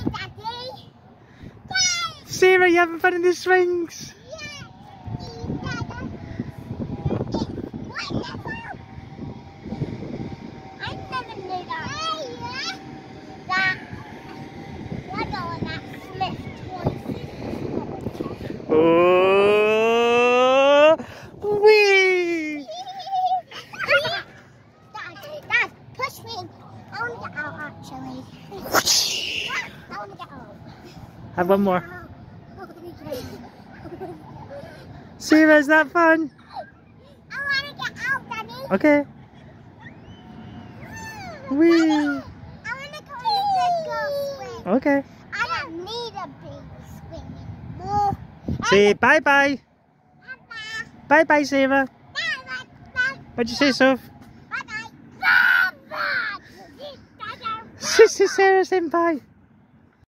Daddy. Sarah, you having fun in the swings? Oh, wee! Dad, push me. I want to get out, actually. I want to get out. Have one more. Sarah, is that fun? I want to get out, Daddy. Okay. Wee! I want to go on a big girl swing. Okay. I don't need a big swing anymore. Say bye-bye. Bye-bye. Bye-bye, Sarah. Bye-bye. What'd you say, Soph? Bye-bye. Bye-bye. Sister Sarah saying bye.